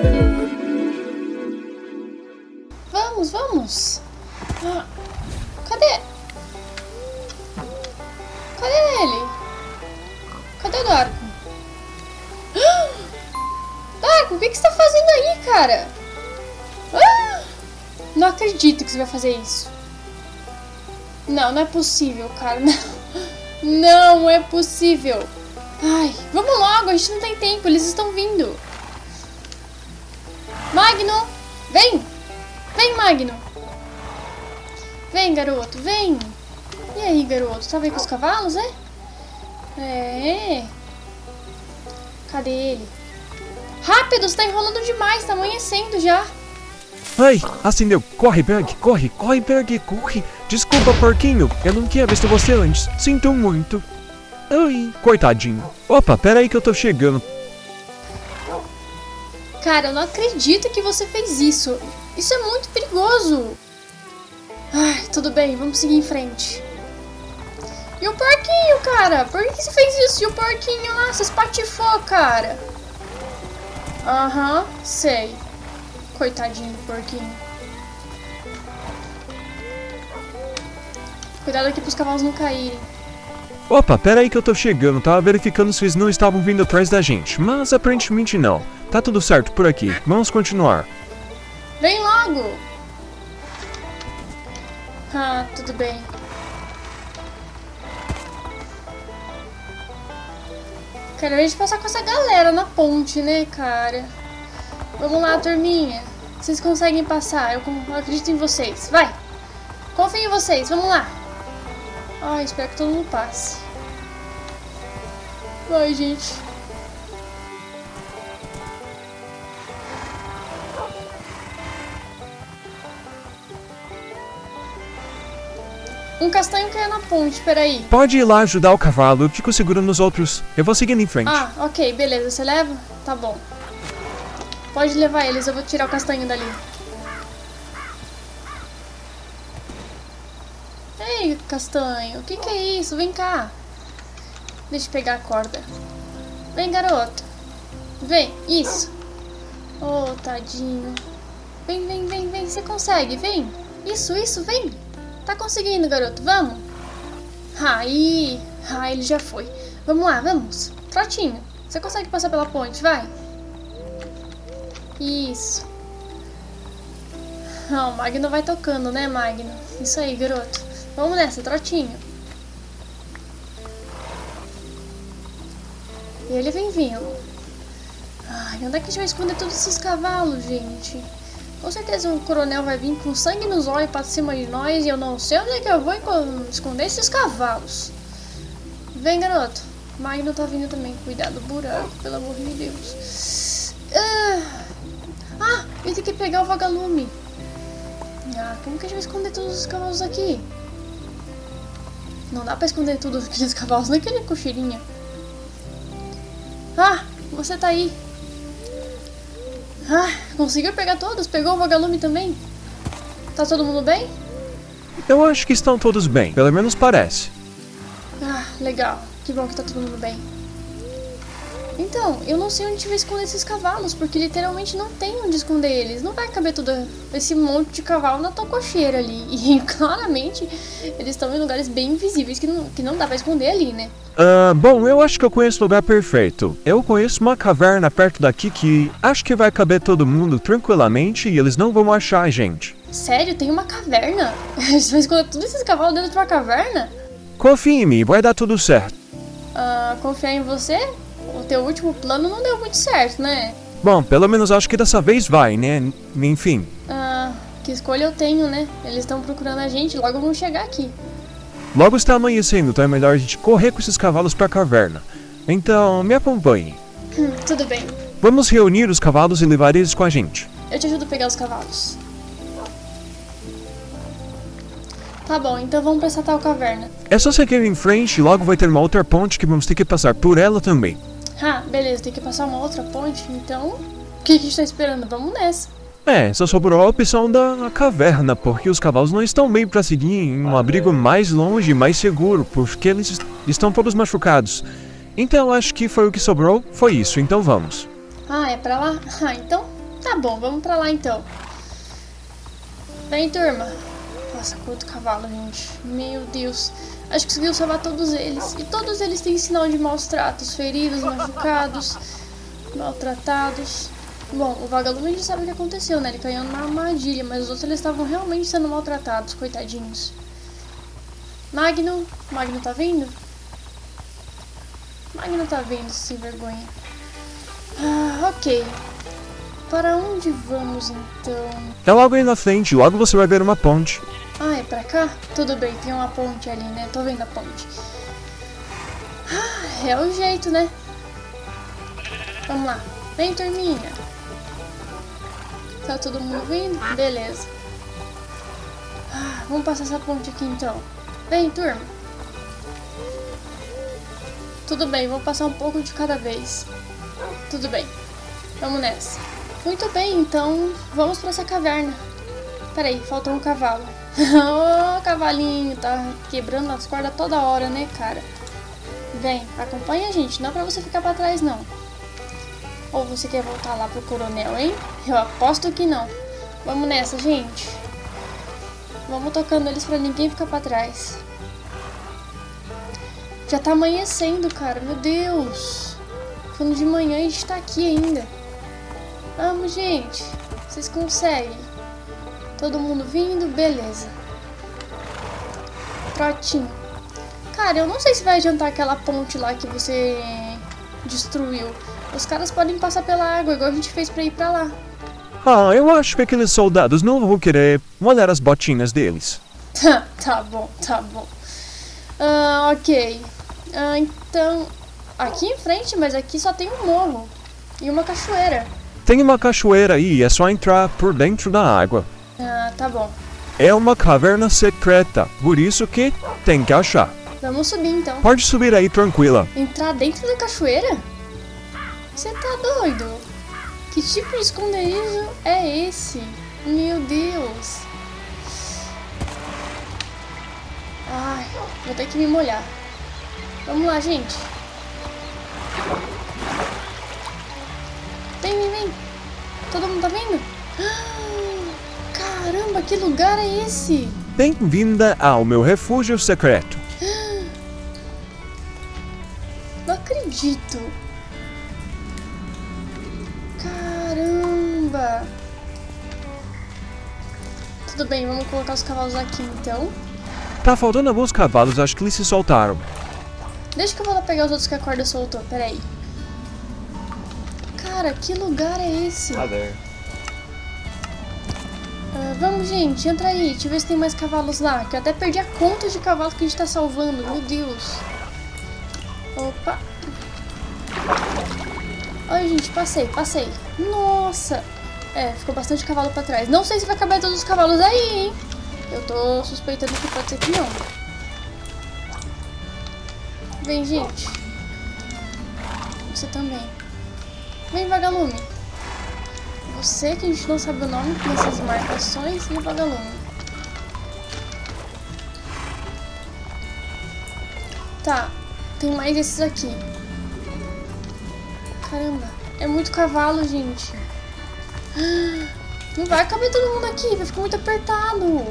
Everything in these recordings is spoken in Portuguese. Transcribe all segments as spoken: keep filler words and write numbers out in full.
Vamos, vamos. Ah, cadê? Cadê ele? Cadê o Darko? Ah! Darko, o que, que você tá fazendo aí, cara? Ah! Não acredito que você vai fazer isso. Não, não é possível, cara. Não, não é possível. Ai, vamos logo, a gente não tem tempo, eles estão vindo. Magno, vem. Vem, Magno. Vem, garoto, vem. E aí, garoto, tá aí com os cavalos, é? É. Cadê ele? Rápido, você tá enrolando demais, tá amanhecendo já. Ai, acendeu. Corre, Berg, corre, corre, Berg, corre. Desculpa, porquinho, eu não tinha visto você antes. Sinto muito. Ai, coitadinho. Opa, pera aí que eu tô chegando. Cara, eu não acredito que você fez isso. Isso é muito perigoso. Ai, tudo bem, vamos seguir em frente. E o porquinho, cara? Por que você fez isso? E o porquinho lá, você espatifou, cara. Aham, uhum, sei. Coitadinho do porquinho. Cuidado aqui pros cavalos não caírem. Opa, pera aí que eu tô chegando. Tava verificando se eles não estavam vindo atrás da gente. Mas aparentemente não. Tá tudo certo por aqui. Vamos continuar. Vem logo! Ah, tudo bem. Quero ver a gente passar com essa galera na ponte, né, cara? Vamos lá, turminha. Vocês conseguem passar. Eu acredito em vocês. Vai! Confio em vocês. Vamos lá. Ai, espero que todo mundo passe. Vai, gente. Um castanho caiu na ponte, peraí. Pode ir lá ajudar o cavalo, eu fico segurando os outros. Eu vou seguindo em frente. Ah, ok, beleza. Você leva? Tá bom. Pode levar eles, eu vou tirar o castanho dali. Ei, castanho, o que que é isso? Vem cá. Deixa eu pegar a corda. Vem, garoto. Vem, isso. Oh, tadinho. Vem, vem, vem, vem. Você consegue, vem. Isso, isso, vem. Tá conseguindo, garoto, vamos. Aí, ah, ele já foi. Vamos lá, vamos. Trotinho, você consegue passar pela ponte, vai. Isso. Ah, o Magno vai tocando, né, Magno? Isso aí, garoto. Vamos nessa, trotinho. E ele vem vindo. Ai, onde é que a gente vai esconder todos esses cavalos, gente? Com certeza o coronel vai vir com sangue nos olhos pra cima de nós e eu não sei onde é que eu vou esconder esses cavalos. Vem, garoto. Magno tá vindo também. Cuidado do buraco, pelo amor de Deus. Ah, ah ele tem que pegar o vagalume. Ah, como que a gente vai esconder todos os cavalos aqui? Não dá pra esconder todos aqueles cavalos naquele cocheirinha. Ah, você tá aí. Ah, conseguiu pegar todos? Pegou o vagalume também? Tá todo mundo bem? Eu acho que estão todos bem, pelo menos parece. Ah, legal. Que bom que tá todo mundo bem. Então, eu não sei onde vai esconder esses cavalos, porque literalmente não tem onde esconder eles. Não vai caber todo esse monte de cavalo na tua cocheira ali. E claramente, eles estão em lugares bem invisíveis que não, que não dá pra esconder ali, né? Uh, bom, eu acho que eu conheço o lugar perfeito. Eu conheço uma caverna perto daqui que acho que vai caber todo mundo tranquilamente e eles não vão achar a gente. Sério? Tem uma caverna? Você vai esconder todos esses cavalos dentro de uma caverna? Confia em mim, vai dar tudo certo. Uh, confiar em você? O teu último plano não deu muito certo, né? Bom, pelo menos acho que dessa vez vai, né? Enfim. Ah, que escolha eu tenho, né? Eles estão procurando a gente, logo vão chegar aqui. Logo está amanhecendo, então é melhor a gente correr com esses cavalos pra caverna. Então, me acompanhe. Hum, tudo bem. Vamos reunir os cavalos e levar eles com a gente. Eu te ajudo a pegar os cavalos. Tá bom, então vamos pra essa tal caverna. É só seguir em frente e logo vai ter uma outra ponte que vamos ter que passar por ela também. Ah, beleza, tem que passar uma outra ponte, então... O que a gente tá esperando? Vamos nessa. É, só sobrou a opção da caverna, porque os cavalos não estão bem pra seguir em um abrigo mais longe e mais seguro, porque eles estão todos machucados. Então acho que foi o que sobrou, foi isso, então vamos. Ah, é pra lá? Ah, então Tá bom, vamos pra lá então. Vem, turma. Nossa, quanto cavalo, gente. Meu Deus. Acho que conseguiu salvar todos eles. E todos eles têm sinal de maus tratos. Feridos, machucados, maltratados. Bom, o vagalume a gente sabe o que aconteceu, né? Ele caiu numa armadilha. Mas os outros eles estavam realmente sendo maltratados. Coitadinhos. Magno. Magno tá vindo? Magno tá vindo, sem vergonha. Ah, ok. Para onde vamos, então? É logo aí na frente, logo você vai ver uma ponte. Ah, é pra cá? Tudo bem, tem uma ponte ali, né? Tô vendo a ponte. Ah, é o jeito, né? Vamos lá. Vem, turminha. Tá todo mundo vindo? Beleza. Ah, vamos passar essa ponte aqui, então. Vem, turma. Tudo bem, vou passar um pouco de cada vez. Tudo bem. Vamos nessa. Muito bem, então vamos pra essa caverna. Peraí, faltou um cavalo. Ô, cavalinho, tá quebrando as cordas toda hora, né, cara? Vem, acompanha a gente, não é pra você ficar pra trás, não. Ou você quer voltar lá pro coronel, hein? Eu aposto que não. Vamos nessa, gente. Vamos tocando eles pra ninguém ficar pra trás. Já tá amanhecendo, cara, meu Deus. Falando de manhã, a gente tá aqui ainda. Vamos, gente. Vocês conseguem. Todo mundo vindo? Beleza. Trotinho. Cara, eu não sei se vai adiantar aquela ponte lá que você destruiu. Os caras podem passar pela água, igual a gente fez pra ir pra lá. Ah, eu acho que aqueles soldados não vão querer molhar as botinhas deles. Tá bom, tá bom. Ah, ok. Ah, então... Aqui em frente, mas aqui só tem um morro. E uma cachoeira. Tem uma cachoeira aí, é só entrar por dentro da água. Ah, tá bom. É uma caverna secreta, por isso que tem que achar. Vamos subir então. Pode subir aí tranquila. Entrar dentro da cachoeira? Você tá doido? Que tipo de esconderijo é esse? Meu Deus. Ai, vou ter que me molhar. Vamos lá, gente. Vem, vem, vem. Todo mundo tá vendo? Caramba, que lugar é esse? Bem-vinda ao meu refúgio secreto. Não acredito. Caramba. Tudo bem, vamos colocar os cavalos aqui então. Tá faltando alguns cavalos, acho que eles se soltaram. Deixa que eu vou lá pegar os outros que a corda soltou, peraí. Cara, que lugar é esse? Ah, there. Uh, vamos, gente, entra aí. Deixa eu ver se tem mais cavalos lá. Que eu até perdi a conta de cavalos que a gente tá salvando. Meu Deus. Opa. Oi, gente, passei, passei. Nossa. É, ficou bastante cavalo pra trás. Não sei se vai caber todos os cavalos aí, hein? Eu tô suspeitando que pode ser que não. Vem, gente. Você também. Vem, vagalume. Você que a gente não sabe o nome dessas marcações e o vagalume. Tá, tem mais esses aqui. Caramba, é muito cavalo, gente. Não vai caber todo mundo aqui, vai ficar muito apertado.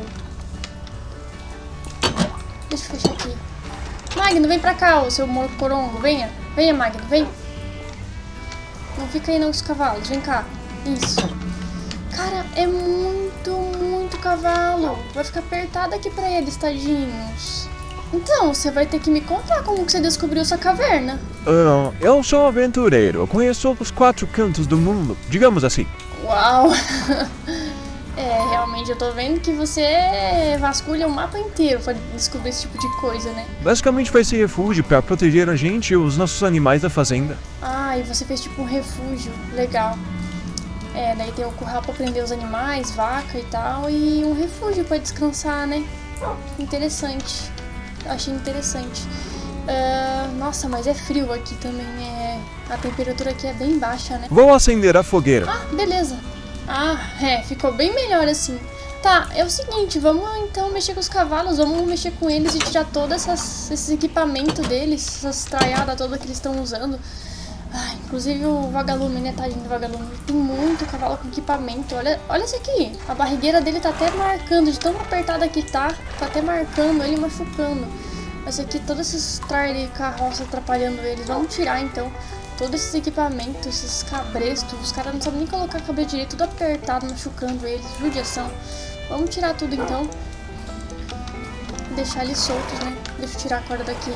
Deixa eu fechar aqui. Magno, vem pra cá, ô seu corongo. Venha, venha, Magno, vem. Não fica aí não com os cavalos, vem cá. Isso. Cara, é muito, muito cavalo. Vai ficar apertado aqui pra eles, tadinhos. Então, você vai ter que me contar como que você descobriu essa caverna. Uh, eu sou aventureiro, eu conheço os quatro cantos do mundo, digamos assim. Uau! É, realmente eu tô vendo que você vasculha o mapa inteiro pra descobrir esse tipo de coisa, né? Basicamente vai ser refúgio pra proteger a gente e os nossos animais da fazenda. Ah, e você fez tipo um refúgio, legal. É, daí tem o curral pra prender os animais, vaca e tal, e um refúgio pra descansar, né? Interessante. Achei interessante. Uh, nossa, mas é frio aqui também, é... A temperatura aqui é bem baixa, né? Vou acender a fogueira. Ah, beleza. Ah, é, ficou bem melhor assim. Tá, é o seguinte, vamos então mexer com os cavalos, vamos mexer com eles e tirar todos essas, esses equipamentos deles, essas traiadas todas que eles estão usando. Ai, Inclusive o vagalume, né, tadinho do vagalume. Tem muito cavalo com equipamento. Olha, olha isso aqui. A barrigueira dele tá até marcando, de tão apertada que tá. Tá até marcando ele, machucando. Esse aqui, todos esses trailer de carroça atrapalhando eles. Vamos tirar então todos esses equipamentos, esses cabrestos. Os caras não sabem nem colocar cabelo direito, tudo apertado, machucando eles. Judiação. Vamos tirar tudo então. Deixar eles soltos, né? Deixa eu tirar a corda daqui.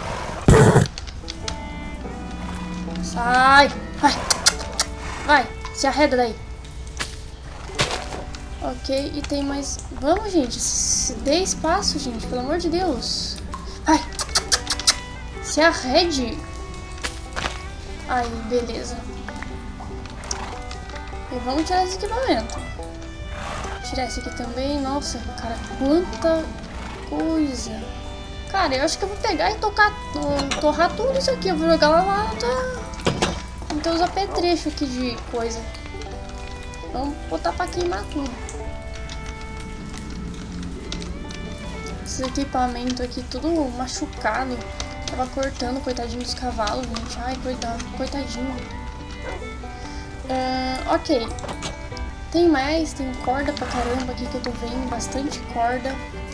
Sai! Vai! Vai! Se arreda daí! Ok, e tem mais... Vamos, gente! Se dê espaço, gente! Pelo amor de Deus! Vai! Se arrede! Aí, beleza. E vamos tirar esse equipamento. Tirar esse aqui também. Nossa, cara, quanta coisa! Cara, eu acho que eu vou pegar e tocar, torrar tudo isso aqui. Eu vou jogar lá lá. Não tem os apetrechos aqui de coisa. Vamos botar pra queimar tudo. Esse equipamento aqui tudo machucado. Tava cortando, coitadinho dos cavalos, gente. Ai, coitado, coitadinho. Uh, ok. Tem mais, tem corda pra caramba aqui que eu tô vendo. Bastante corda.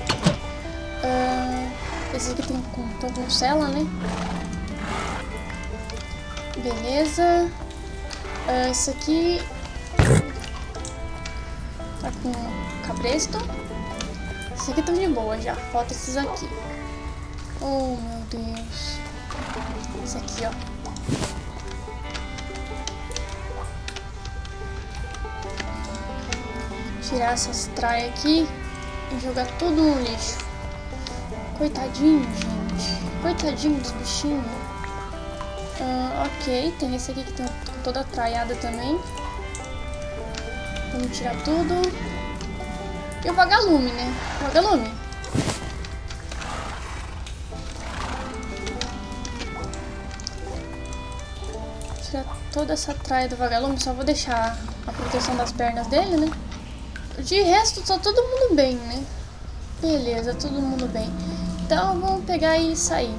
Uh, esse aqui tem com, tô com cela, né? Beleza. Uh, esse aqui tá com cabresto. Esse aqui tá de boa já. Falta esses aqui. Oh, meu Deus. Esse aqui, ó. Tirar essas traias aqui e jogar tudo no lixo. Coitadinho, gente. Coitadinho dos bichinhos. Uh, ok, tem esse aqui que tem toda traiada também. Vamos tirar tudo. E o vagalume, né? O vagalume. Tirar toda essa traia do vagalume. Só vou deixar a proteção das pernas dele, né? De resto, tá todo mundo bem, né? Beleza, todo mundo bem. Então, vamos pegar e sair.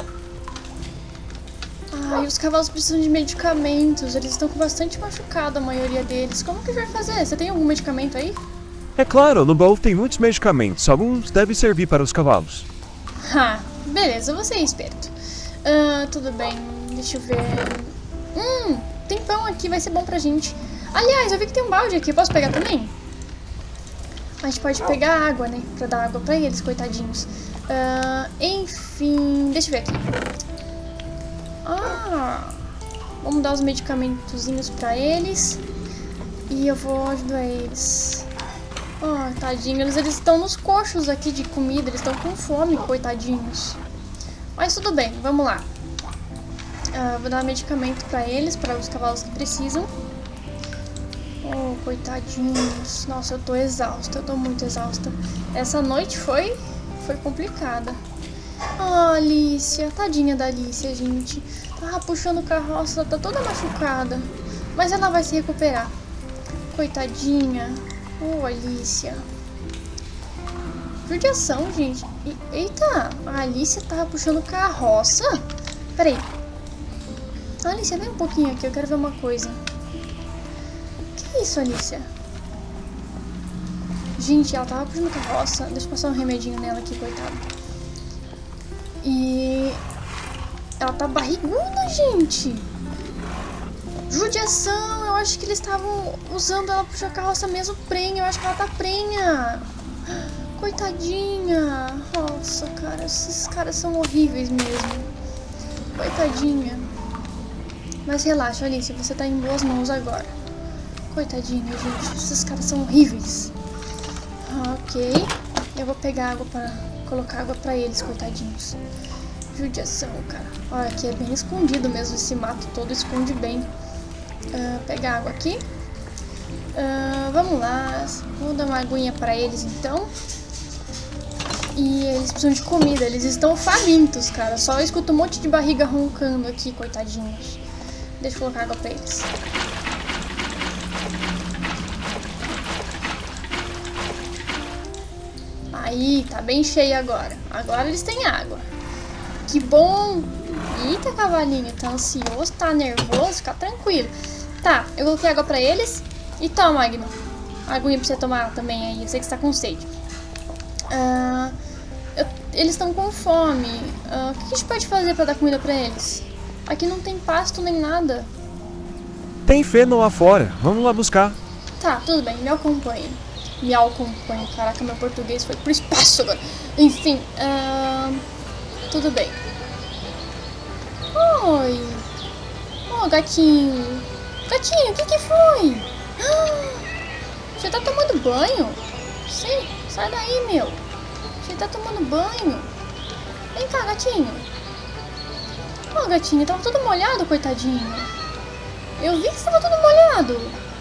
Ah, e os cavalos precisam de medicamentos. Eles estão com bastante machucado, a maioria deles. Como que a gente vai fazer? Você tem algum medicamento aí? É claro, no baú tem muitos medicamentos. Alguns devem servir para os cavalos. Ah, beleza, você é esperto. Ah, tudo bem, deixa eu ver. Hum, tem pão aqui, vai ser bom pra gente. Aliás, eu vi que tem um balde aqui, posso pegar também? A gente pode pegar água, né? Pra dar água pra eles, coitadinhos. Uh, enfim, deixa eu ver aqui. Ah, vamos dar os medicamentozinhos pra eles. E eu vou ajudar eles. Ah, oh, tadinhos, eles estão nos coxos aqui de comida. Eles estão com fome, coitadinhos. Mas tudo bem, vamos lá. Uh, vou dar medicamento pra eles, para os cavalos que precisam. Oh, coitadinhos. Nossa, eu tô exausta, eu tô muito exausta. Essa noite foi, foi complicada. Ah, Alicia, tadinha da Alicia, gente. Tava puxando carroça, tá toda machucada. Mas ela vai se recuperar. Coitadinha. Oh, Alicia. Judiação, gente. E, eita, a Alicia tava puxando carroça? Peraí. Alicia, vem um pouquinho aqui, eu quero ver uma coisa. Que isso, Alicia? Gente, ela tava puxando carroça. Deixa eu passar um remedinho nela aqui, coitada. E... ela tá barriguda, gente. Judiação. Eu acho que eles estavam usando ela puxar carroça mesmo prenha. Eu acho que ela tá prenha. Coitadinha. Nossa, cara. Esses caras são horríveis mesmo. Coitadinha. Mas relaxa, Alicia. Você tá em boas mãos agora. Coitadinha, gente. Esses caras são horríveis. Ok. Eu vou pegar água pra... colocar água pra eles, coitadinhos. Judiação, cara. Olha, aqui é bem escondido mesmo. Esse mato todo esconde bem. Uh, pegar água aqui. Uh, vamos lá. Vou dar uma aguinha pra eles, então. E eles precisam de comida. Eles estão famintos, cara. Só eu escuto um monte de barriga roncando aqui, coitadinhos. Deixa eu colocar água pra eles. Aí, tá bem cheio agora. Agora eles têm água. Que bom! Eita, cavalinho, tá ansioso, tá nervoso, fica tranquilo. Tá, eu coloquei água pra eles. E toma, Magno. Aguinha pra você tomar também aí, eu sei que você tá com sede. Ah, eu, eles estão com fome. Ah, o que a gente pode fazer pra dar comida pra eles? Aqui não tem pasto nem nada. Tem feno lá fora, vamos lá buscar. Tá, tudo bem, me acompanhe. Me acompanhe, caraca, meu português foi pro espaço agora. Enfim, ah, tudo bem. Oi. Oh, gatinho. Gatinho, o que que foi? Você tá tomando banho? Sim, sai daí, meu. Você tá tomando banho? Vem cá, gatinho. Oh, gatinho, tava todo molhado, coitadinho. Eu vi que você tava todo molhado.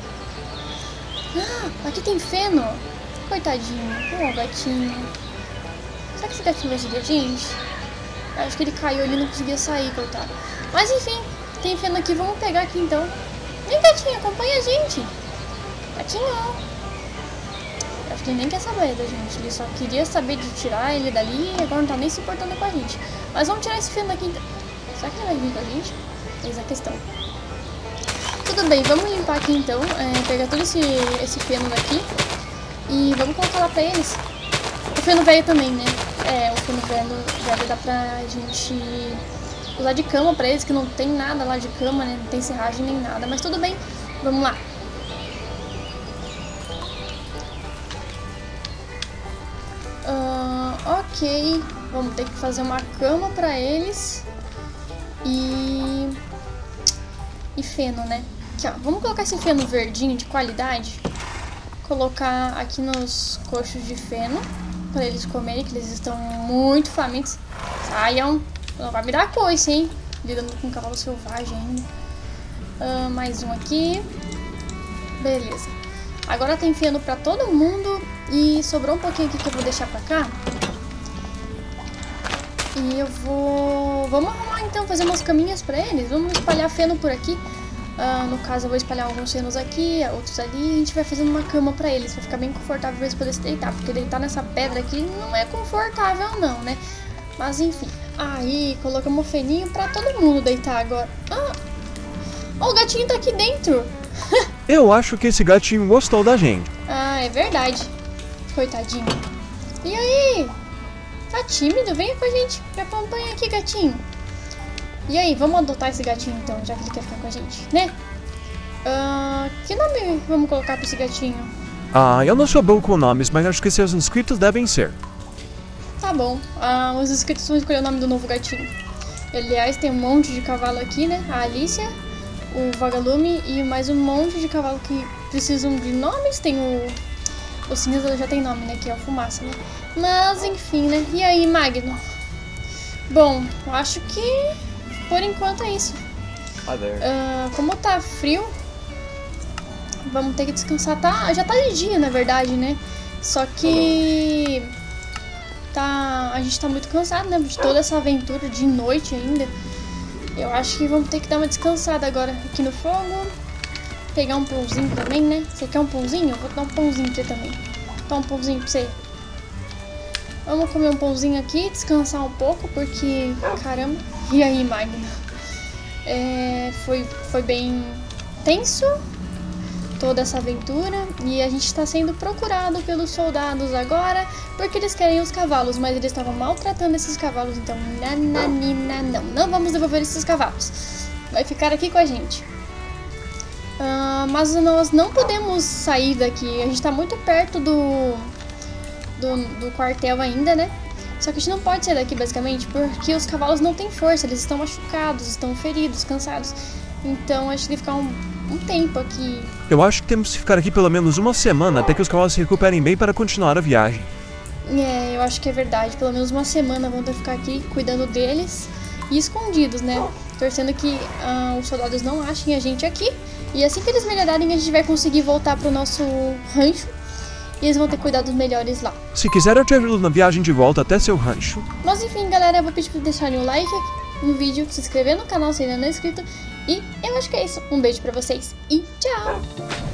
Ah, aqui tem feno. Coitadinho. Oh, gatinho. Será que esse gatinho vai seguir a gente? Acho que ele caiu ali e não conseguia sair, coitado. Mas enfim, tem feno aqui, vamos pegar aqui então. Vem, gatinho, acompanha a gente. Gatinho. Acho que ele nem quer saber da gente. Ele só queria saber de tirar ele dali e agora não tá nem se importando com a gente. Mas vamos tirar esse feno daqui então. Será que ele vai vir com a gente? Eis a questão. Tudo bem, vamos limpar aqui então. É, pegar todo esse, esse feno daqui. E vamos colocar lá pra eles. O feno velho também, né? É, o feno velho, velho dá pra gente usar de cama pra eles, que não tem nada lá de cama, né? Não tem serragem nem nada. Mas tudo bem, vamos lá. Uh, ok, vamos ter que fazer uma cama pra eles. E... E feno, né? Aqui, ó, vamos colocar esse feno verdinho de qualidade. Colocar aqui nos coxos de feno para eles comerem, que eles estão muito famintos. Saiam, não vai me dar coice, hein? Lidando com um cavalo selvagem ainda. Uh, mais um aqui. Beleza. Agora tem feno para todo mundo. E sobrou um pouquinho aqui que eu vou deixar pra cá. E eu vou... Vamos arrumar então, fazer umas caminhas pra eles. Vamos espalhar feno por aqui. Uh, no caso eu vou espalhar alguns fenos aqui, outros ali. E a gente vai fazendo uma cama pra eles. Vai ficar bem confortável pra eles poderem se deitar. Porque deitar nessa pedra aqui não é confortável não, né? Mas enfim. Aí colocamos um feninho pra todo mundo deitar agora. Ah! Oh, o gatinho tá aqui dentro. Eu acho que esse gatinho gostou da gente. Ah, é verdade. Coitadinho. E aí? Tá tímido? Venha com a gente. Me acompanha aqui, gatinho. E aí, vamos adotar esse gatinho então, já que ele quer ficar com a gente, né? Uh, que nome vamos colocar pra esse gatinho? Ah, eu não sou bom com nomes, mas acho que seus inscritos devem ser. Tá bom. Uh, os inscritos vão escolher o nome do novo gatinho. Aliás, tem um monte de cavalo aqui, né? A Alicia, o Vagalume e mais um monte de cavalo que precisam de nomes. Tem o... O cinza já tem nome, né? Que é o Fumaça, né? Mas, enfim, né? E aí, Magno? Bom, eu acho que por enquanto é isso. Uh, como tá frio, vamos ter que descansar. Tá, já tá de dia, na verdade, né? Só que tá, a gente tá muito cansado, né? De toda essa aventura de noite ainda. Eu acho que vamos ter que dar uma descansada agora aqui no fogo. Pegar um pãozinho também, né? Você quer um pãozinho? Eu vou dar um pãozinho pra você também. Dá um pãozinho pra você. Vamos comer um pãozinho aqui, descansar um pouco, porque... Caramba. E aí, Magno? É, foi, foi bem tenso toda essa aventura. E a gente tá sendo procurado pelos soldados agora, porque eles querem os cavalos, mas eles estavam maltratando esses cavalos. Então, nananina, não. Não vamos devolver esses cavalos. Vai ficar aqui com a gente. Uh, mas nós não podemos sair daqui. A gente tá muito perto do, do do quartel ainda, né? Só que a gente não pode sair daqui basicamente porque os cavalos não têm força. Eles estão machucados, estão feridos, cansados. Então a gente tem que ficar um, um tempo aqui. Eu acho que temos que ficar aqui pelo menos uma semana até que os cavalos se recuperem bem para continuar a viagem. É, eu acho que é verdade. Pelo menos uma semana vamos ter que ficar aqui cuidando deles e escondidos, né? Torcendo que uh, os soldados não achem a gente aqui. E assim que eles melhorarem, a gente vai conseguir voltar pro nosso rancho. E eles vão ter cuidados melhores lá. Se quiser, eu te ajudo na viagem de volta até seu rancho. Mas enfim, galera, eu vou pedir pra deixarem um like no vídeo, se inscrever no canal se ainda não é inscrito. E eu acho que é isso. Um beijo pra vocês e tchau!